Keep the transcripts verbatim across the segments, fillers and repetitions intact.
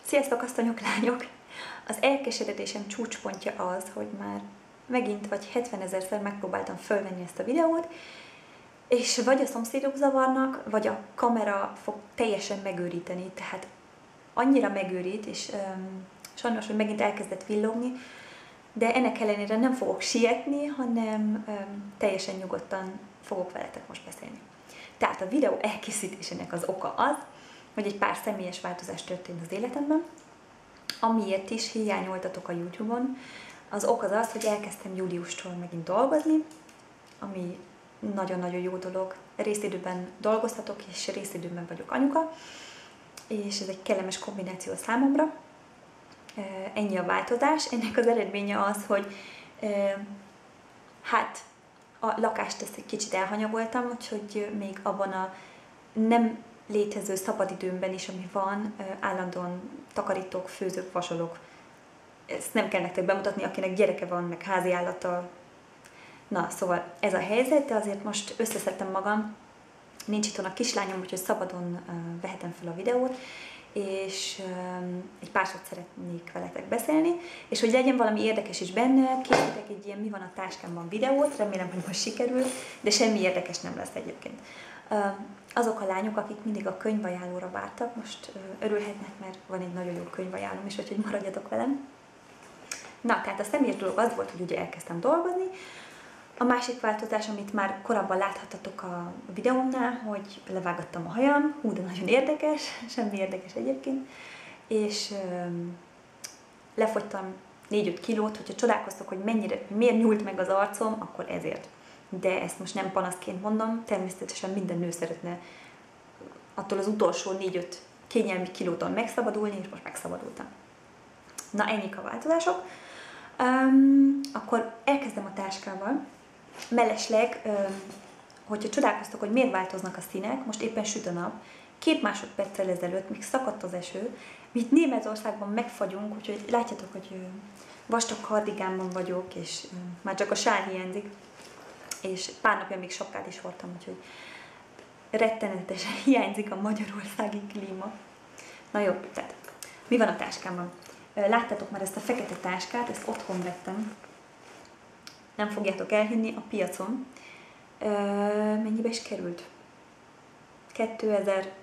Sziasztok, asszonyok, lányok! Az elkeseredésem csúcspontja az, hogy már megint vagy hetvenezerszer megpróbáltam fölvenni ezt a videót, és vagy a szomszédok zavarnak, vagy a kamera fog teljesen megőríteni, tehát annyira megőrít, és um, sajnos, hogy megint elkezdett villogni, de ennek ellenére nem fogok sietni, hanem um, teljesen nyugodtan fogok veletek most beszélni. Tehát a videó elkészítésének az oka az, hogy egy pár személyes változás történt az életemben, amiért is hiányoltatok a YouTube-on. Az ok az az, hogy elkezdtem júliustól megint dolgozni, ami nagyon-nagyon jó dolog. Részidőben dolgoztatok, és részidőben vagyok anyuka, és ez egy kellemes kombináció számomra. Ennyi a változás. Ennek az eredménye az, hogy hát a lakást ezt egy kicsit elhanyagoltam, úgyhogy még abban a nem létező szabadidőmben is, ami van, állandóan takarítok, főzök, vasolok. Ezt nem kell nektek bemutatni, akinek gyereke van, meg házi állata. Na, szóval ez a helyzet, de azért most összeszedtem magam. Nincs itthon a kislányom, úgyhogy szabadon uh, vehetem fel a videót, és um, egy pár szót szeretnék veletek beszélni, és hogy legyen valami érdekes is benne, készítek egy ilyen mi van a táskámban videót, remélem, hogy most sikerül, de semmi érdekes nem lesz egyébként. Uh, azok a lányok, akik mindig a könyvajánlóra vártak, most uh, örülhetnek, mert van egy nagyon jó könyvajánlóm is, úgyhogy maradjatok velem. Na, tehát a személyes dolog az volt, hogy ugye elkezdtem dolgozni. A másik változás, amit már korábban láthattatok a videómnál, hogy levágattam a hajam, hú, de nagyon érdekes, semmi érdekes egyébként, és um, lefogytam négy-öt kilót, hogyha csodálkoztok, hogy mennyire, hogy miért nyúlt meg az arcom, akkor ezért. De ezt most nem panaszként mondom, természetesen minden nő szeretne attól az utolsó négy-öt kényelmi kilótól megszabadulni, és most megszabadultam. Na, ennyik a változások. Um, akkor elkezdem a táskával. Mellesleg, um, hogyha csodálkoztok, hogy miért változnak a színek, most éppen süt a nap, két másodperccel ezelőtt még szakadt az eső, mi itt Németországban megfagyunk, úgyhogy látjátok, hogy um, vastag kardigánban vagyok, és um, már csak a sál hiányzik, és pár napja még sapkát is hordtam, úgyhogy rettenetesen hiányzik a magyarországi klíma. Na jó, tehát mi van a táskámban? Láttátok már ezt a fekete táskát, ezt otthon vettem. Nem fogjátok elhinni, a piacon. Ö, mennyibe is került? kétezer,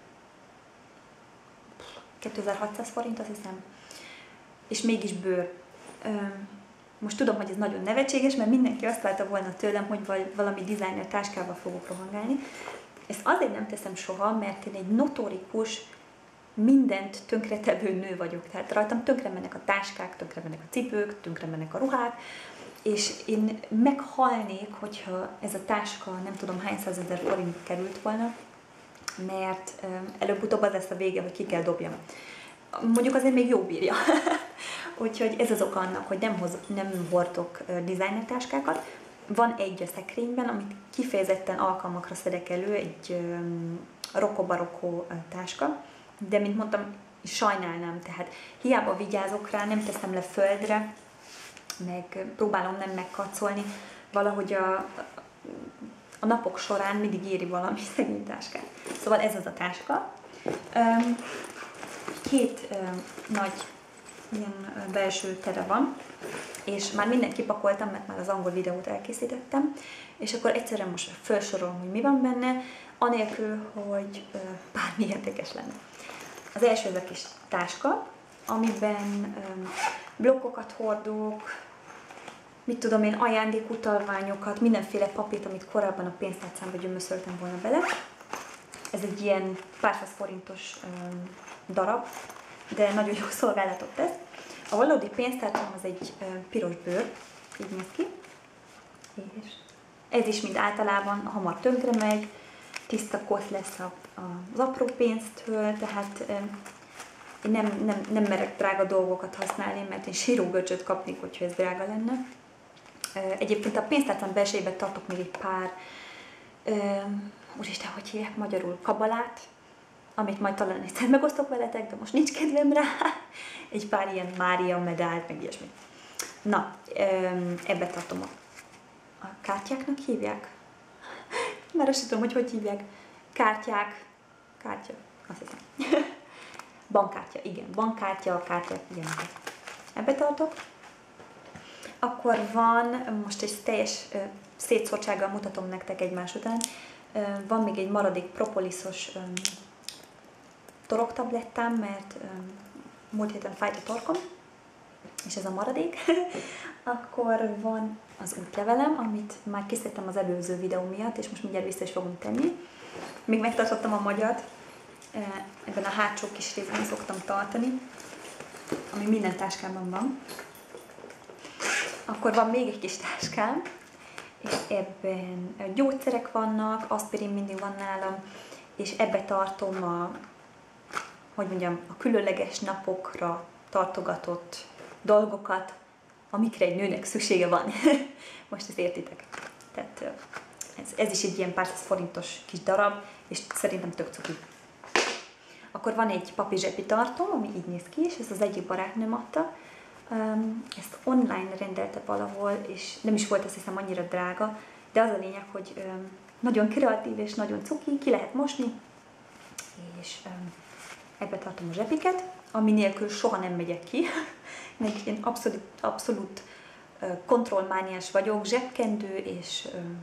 kétezer-hatszáz forint, azt hiszem. És mégis bőr. Ö, most tudom, hogy ez nagyon nevetséges, mert mindenki azt várta volna tőlem, hogy valami designer táskával fogok rohangálni. Ezt azért nem teszem soha, mert én egy notorikus, mindent tönkretevő nő vagyok. Tehát rajtam tönkre mennek a táskák, tönkre mennek a cipők, tönkre mennek a ruhák, és én meghalnék, hogyha ez a táska nem tudom hány százezer forint került volna, mert előbb-utóbb az lesz a vége, hogy ki kell dobjam. Mondjuk azért még jó bírja. Úgyhogy ez az oka annak, hogy nem, hoz, nem hordok designer táskákat. Van egy a szekrényben, amit kifejezetten alkalmakra szedek elő, egy um, rokko-barokko táska, de mint mondtam, sajnálnám, tehát hiába vigyázok rá, nem teszem le földre, meg próbálom nem megkarcolni, valahogy a, a napok során mindig éri valami szegény táskát. Szóval ez az a táska. Két nagy ilyen belső tere van, és már mindent kipakoltam, mert már az angol videót elkészítettem, és akkor egyszerűen most felsorolom, hogy mi van benne, anélkül, hogy bármi érdekes lenne. Az első ez a kis táska, amiben um, blokkokat hordok, mit tudom én, ajándékutalványokat, mindenféle papírt, amit korábban a pénztárcámba gyömöszöltem volna bele. Ez egy ilyen pár száz forintos um, darab, de nagyon jó szolgálatot tesz. A valódi pénztárcám az egy um, piros bőr, így néz ki, és ez is, mint általában, hamar tönkre megy, tiszta kosz lesz a, a, az apró pénztől, tehát um, én nem, nem, nem merek drága dolgokat használni, mert én sírógörcsöt kapnék, hogyha ez drága lenne. Egyébként a pénztárcám belsejében tartok még egy pár, um, úristen, hogy hívják magyarul, kabalát, amit majd talán egyszer megosztok veletek, de most nincs kedvem rá. Egy pár ilyen Mária medált, meg ilyesmi. Na, um, ebbe tartom a, a kártyáknak hívják. Már azt tudom, hogy hogy hívják. Kártyák, kártya, azt hiszem. bankkártya, igen, bankkártya, kártya, ilyeneket. Ebbe tartok. Akkor van, most egy teljes ö, szétszórtsággal mutatom nektek egymás után, ö, van még egy maradék propoliszos ö, toroktablettám, mert ö, múlt héten fájt a torkom, és ez a maradék. Akkor van az útlevelem, amit már készítettem az előző videó miatt, és most mindjárt vissza is fogom tenni. Még megtartottam a magyart, ebben a hátsó kis részben szoktam tartani, ami minden táskámban van. Akkor van még egy kis táskám, és ebben gyógyszerek vannak, aspirin mindig van nálam, és ebbe tartom a, hogy mondjam, a különleges napokra tartogatott dolgokat, amikre egy nőnek szüksége van. Most ezt értitek. Tehát ez, ez is egy ilyen pár száz forintos kis darab, és szerintem tök cuki. Akkor van egy papi zsepi tartom, ami így néz ki, és ez az egyik barátnőm adta. Um, ezt online rendelte valahol, és nem is volt azt hiszem annyira drága, de az a lényeg, hogy um, nagyon kreatív és nagyon cuki, ki lehet mosni, és um, ebbe tartom a zsepiket, ami nélkül soha nem megyek ki. Meg én abszolút, abszolút uh, kontrollmániás vagyok, zsebkendő és um,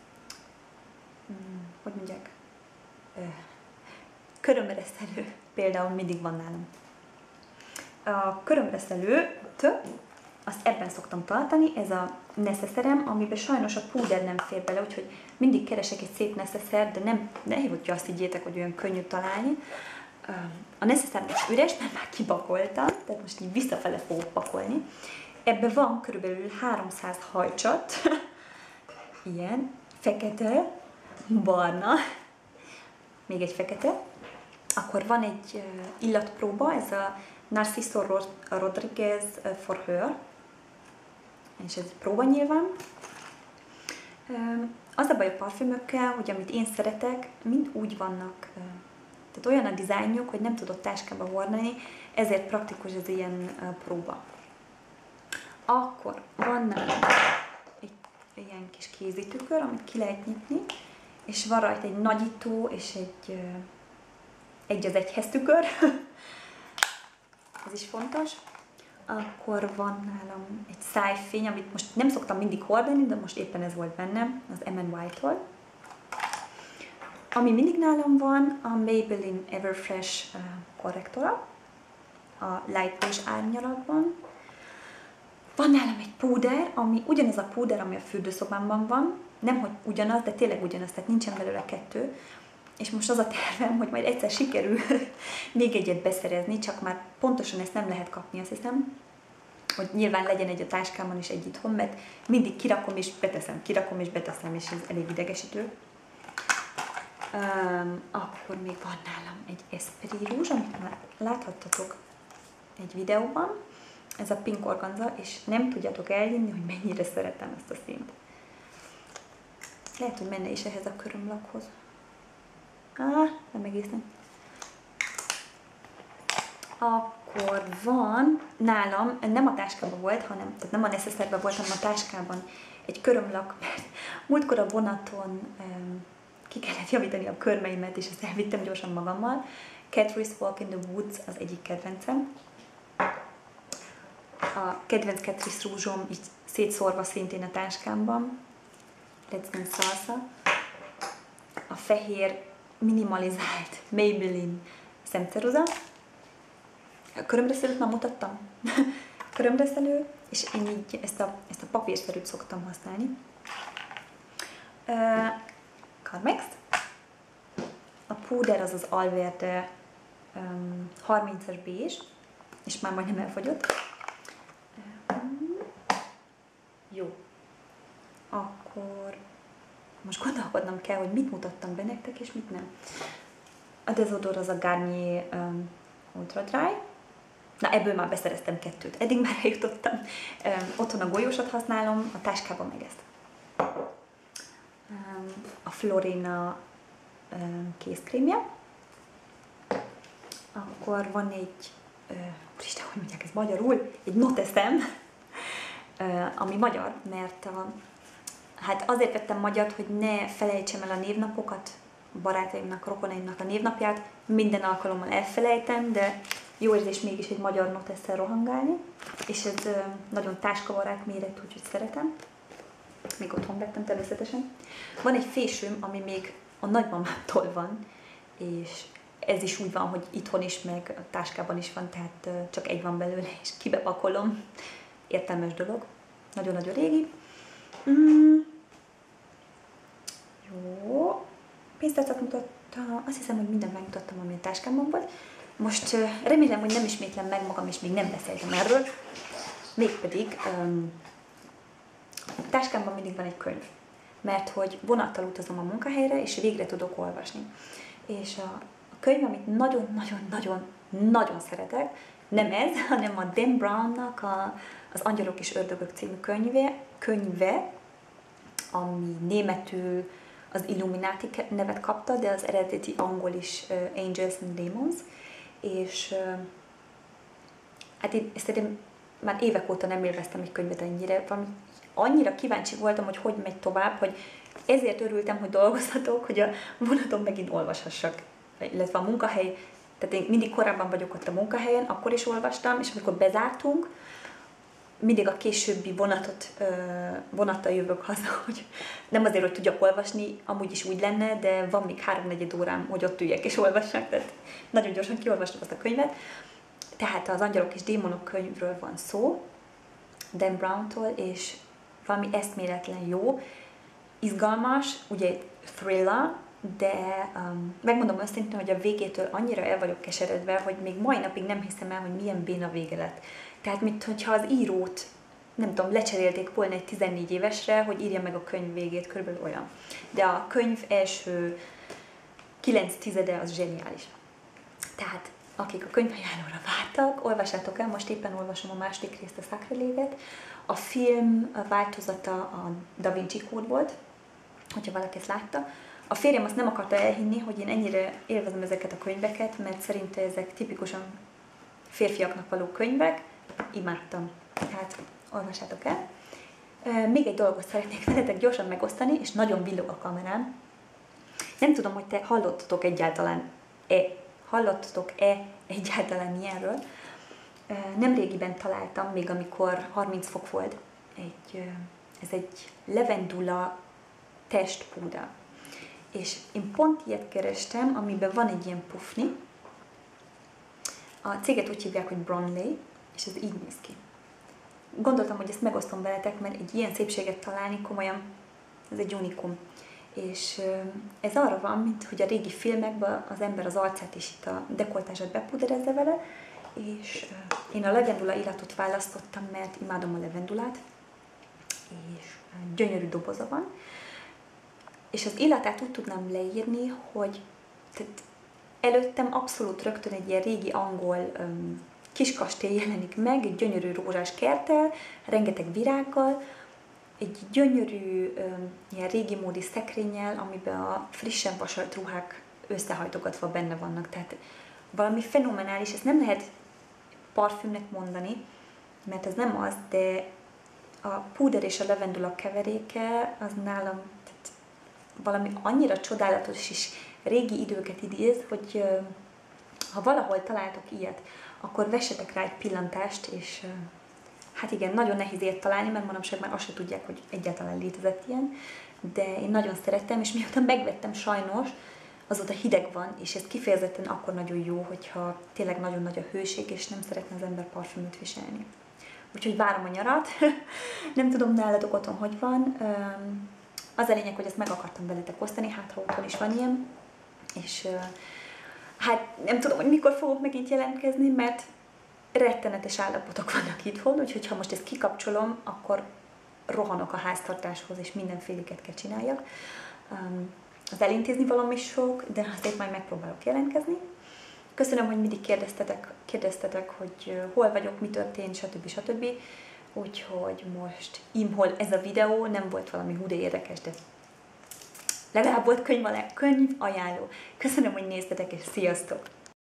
um, hogy mondják, uh, körömreszelő például mindig van nálam. A körömreszelőt, azt ebben szoktam tartani, ez a neszeszerem, amiben sajnos a púder nem fér bele, úgyhogy mindig keresek egy szép neszeszer, de nem, ne hívjuk, azt higgyétek, hogy olyan könnyű találni. A neszeszer most üres, mert már kipakoltam, tehát most így visszafele fogok pakolni. Ebben van körülbelül háromszáz hajcsat, ilyen, fekete, barna, még egy fekete. Akkor van egy uh, illatpróba, ez a Narciso Rodriguez for Her, és ez egy próba nyilván. Uh, az a baj a parfümökkel, hogy amit én szeretek, mind úgy vannak, uh, tehát olyan a dizájnjuk, hogy nem tudod táskába hordani, ezért praktikus az ilyen uh, próba. Akkor van nálam egy ilyen kis kézitükör, amit ki lehet nyitni, és van rajta egy nagyító és egy uh, egy az egyhez tükör, ez is fontos. Akkor van nálam egy szájfény, amit most nem szoktam mindig hordani, de most éppen ez volt bennem, az em and why-tól. Ami mindig nálam van, a Maybelline Everfresh uh, korrektora, a Light Beige árnyalatban. Van nálam egy púder, ami ugyanaz a púder, ami a fürdőszobámban van, nem hogy ugyanaz, de tényleg ugyanaz, tehát nincsen belőle kettő. És most az a tervem, hogy majd egyszer sikerül még egyet beszerezni, csak már pontosan ezt nem lehet kapni, azt hiszem, hogy nyilván legyen egy a táskámon és egy itthon, mert mindig kirakom és beteszem, kirakom és beteszem, és ez elég idegesítő. Um, akkor még van nálam egy Esprit Rouge, amit már láthattatok egy videóban. Ez a pink organza, és nem tudjátok elhinni, hogy mennyire szeretem ezt a színt. Lehet, hogy menne is ehhez a körömlakhoz. Ah, nem egészen. Akkor van nálam, nem a táskában volt, hanem, tehát nem a neszeszerben volt, hanem a táskában egy körömlak, mert múltkor a vonaton um, ki kellett javítani a körmeimet, és ezt elvittem gyorsan magammal. Catrice Walk in the Woods az egyik kedvencem. A kedvenc Catrice rúzsom így szétszórva szintén a táskámban. Let's Dance Salsa. A fehér minimalizált Maybelline szemceruza. A körömreszelőt már mutattam. Körömreszelő, és én így ezt a, ezt a papírszerűt szoktam használni. Uh, Carmex. A púder az az Alverde um, harmincas bézs, és már majdnem elfogyott. Um, jó. Akkor most gondolkodnom kell, hogy mit mutattam be nektek, és mit nem. A dezodor az a Garnier um, Ultra Dry. Na, ebből már beszereztem kettőt. Eddig már eljutottam. Um, otthon a golyósat használom, a táskában meg ezt. Um, a Florina um, kézkrémje. Akkor van egy, uh, úristen, hogy mondják ez magyarul, egy noteszem, uh, ami magyar, mert a Hát azért vettem magyart, hogy ne felejtsem el a névnapokat, barátaimnak, rokonaimnak a névnapját. Minden alkalommal elfelejtem, de jó érzés mégis egy magyar notesszel rohangálni, és ez nagyon táskabarát méret, úgyhogy szeretem. Még otthon vettem természetesen. Van egy fésőm, ami még a nagymamámtól van, és ez is úgy van, hogy itthon is, meg a táskában is van, tehát csak egy van belőle, és kibepakolom. Értelmes dolog. Nagyon-nagyon régi. Mm. Jó. Pénztárcát mutatta. Azt hiszem, hogy mindent megmutattam, ami a táskámban volt. Most remélem, hogy nem ismétlem meg magam, és még nem beszéltem erről. Mégpedig um, a táskámban mindig van egy könyv. Mert hogy vonattal utazom a munkahelyre, és végre tudok olvasni. És a, a könyv, amit nagyon-nagyon-nagyon-nagyon szeretek, nem ez, hanem a Dan Brownnak a, az Angyalok és Ördögök című könyve, könyve, ami németül az Illuminati nevet kapta, de az eredeti angol is uh, Angels and Demons, és uh, hát én szerintem már évek óta nem élveztem egy könyvet ennyire, valami, annyira kíváncsi voltam, hogy hogy megy tovább, hogy ezért örültem, hogy dolgozhatok, hogy a vonaton megint olvashassak, illetve a munkahely, tehát én mindig korábban vagyok ott a munkahelyen, akkor is olvastam, és amikor bezártunk, mindig a későbbi vonatot, vonattal jövök haza, hogy nem azért, hogy tudjak olvasni, amúgy is úgy lenne, de van még háromnegyed órám, hogy ott üljek és olvassak, tehát nagyon gyorsan kiolvastam azt a könyvet. Tehát az Angyalok és Démonok könyvről van szó, Dan Brown-tól, és valami eszméletlen jó, izgalmas, ugye thriller, de um, megmondom őszintén, hogy a végétől annyira el vagyok keseredve, hogy még mai napig nem hiszem el, hogy milyen béna vége lett. Tehát, mintha az írót, nem tudom, lecserélték volna egy tizennégy évesre, hogy írja meg a könyv végét, körülbelül olyan. De a könyv első kilenc tizede az zseniális. Tehát, akik a könyvajánlóra vártak, olvassátok el, most éppen olvasom a második részt, a Sacrilege-et. A film a változata a Da Vinci Kód volt, hogyha valaki ezt látta. A férjem azt nem akarta elhinni, hogy én ennyire élvezem ezeket a könyveket, mert szerinte ezek tipikusan férfiaknak való könyvek. Imádtam. Tehát olvassátok el. Még egy dolgot szeretnék veletek gyorsan megosztani, és nagyon villog a kamerám. Nem tudom, hogy te hallottatok egyáltalán-e, hallottatok-e egyáltalán ilyenről. Nemrégiben találtam, még amikor harminc fok volt, egy, ez egy levendula testpúder. És én pont ilyet kerestem, amiben van egy ilyen pufni. A céget úgy hívják, hogy Bronley, és ez így néz ki. Gondoltam, hogy ezt megosztom veletek, mert egy ilyen szépséget találni komolyan, ez egy unikum. És ez arra van, mint hogy a régi filmekben az ember az arcát és itt a dekoltását bepuderezze vele, és én a levendula illatot választottam, mert imádom a levendulát, és gyönyörű doboza van. És az illatát úgy tudnám leírni, hogy tehát előttem abszolút rögtön egy ilyen régi angol um, kiskastély jelenik meg, egy gyönyörű rózsás kerttel, rengeteg virággal, egy gyönyörű um, ilyen régi módi szekrényel, amiben a frissen vasolt ruhák összehajtogatva benne vannak. Tehát valami fenomenális, ezt nem lehet parfümnek mondani, mert ez nem az, de a púder és a levendula keveréke az nálam tehát valami annyira csodálatos és régi időket idéz, hogy ha valahol találtok ilyet, akkor vessetek rá egy pillantást, és hát igen, nagyon nehéz ilyet találni, mert manapság már azt se tudják, hogy egyáltalán létezett ilyen, de én nagyon szerettem, és miután megvettem sajnos, azóta hideg van, és ez kifejezetten akkor nagyon jó, hogyha tényleg nagyon nagy a hőség, és nem szeretne az ember parfümöt viselni. Úgyhogy várom a nyarat, nem tudom nálatok otthon, hogy van. Az a lényeg, hogy ezt meg akartam veletek osztani, hát ha otthon is van ilyen, és hát nem tudom, hogy mikor fogok megint jelentkezni, mert rettenetes állapotok vannak itthon, úgyhogy ha most ezt kikapcsolom, akkor rohanok a háztartáshoz, és mindenféliket kell csináljak. Az elintézni valami is sok, de azért majd megpróbálok jelentkezni. Köszönöm, hogy mindig kérdeztetek, kérdeztetek, hogy hol vagyok, mi történt, stb. stb. Úgyhogy most imhol ez a videó, nem volt valami hú de érdekes, de legalább volt könyv, könyv ajánló. Köszönöm, hogy néztetek, és sziasztok!